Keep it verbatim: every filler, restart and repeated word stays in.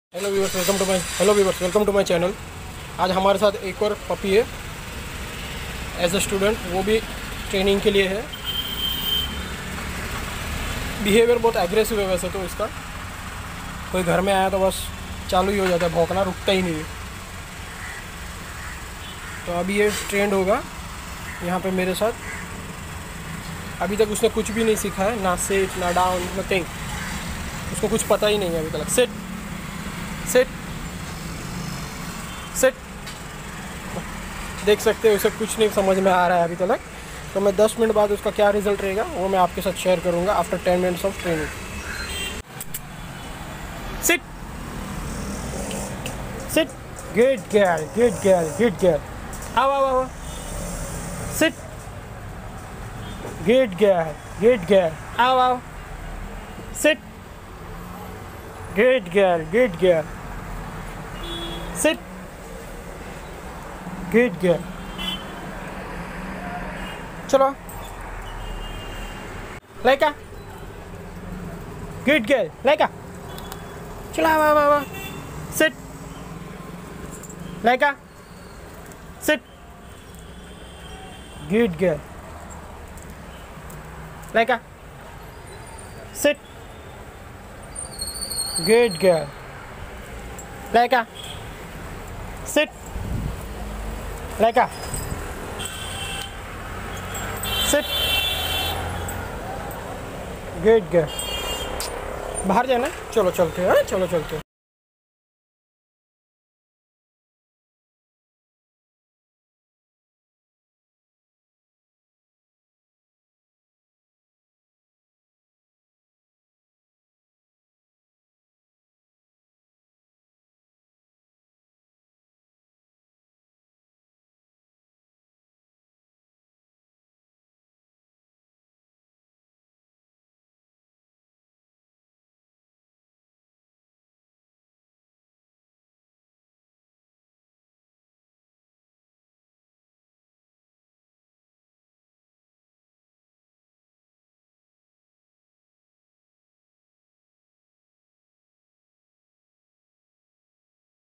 Hello viewers welcome to my hello viewers welcome to my channel. आज हमारे साथ एक और पपी है एज अ स्टूडेंट, वो भी ट्रेनिंग के लिए है। बिहेवियर बहुत एग्रेसिव है वैसे तो इसका। कोई घर में आया तो बस चालू ही हो जाता है भौंकना, रुकता ही नहीं है। तो अभी ये ट्रेंड होगा यहाँ पे मेरे साथ। अभी तक उसने कुछ भी नहीं सीखा है, ना सिट ना डाउन नथिंग। उसको कुछ पता ही नहीं है अभी तक। सिट सिट सिट देख सकते हो, उसे कुछ नहीं समझ में आ रहा है अभी तक। तो मैं दस मिनट बाद उसका क्या रिजल्ट रहेगा वो मैं आपके साथ शेयर करूंगा after ten minutes of training. Sit sit good girl good girl good girl आओ आओ आओ sit good girl good girl आओ आओ sit good girl good girl sit good girl. चलो लाइका गुड गर्ल लाइका चलो वाह वाह वाह sit Laika sit good girl Laika sit good girl Laika sit Laika sit good girl. बाहर जाना, चलो चलते हैं, चलो चलते हैं।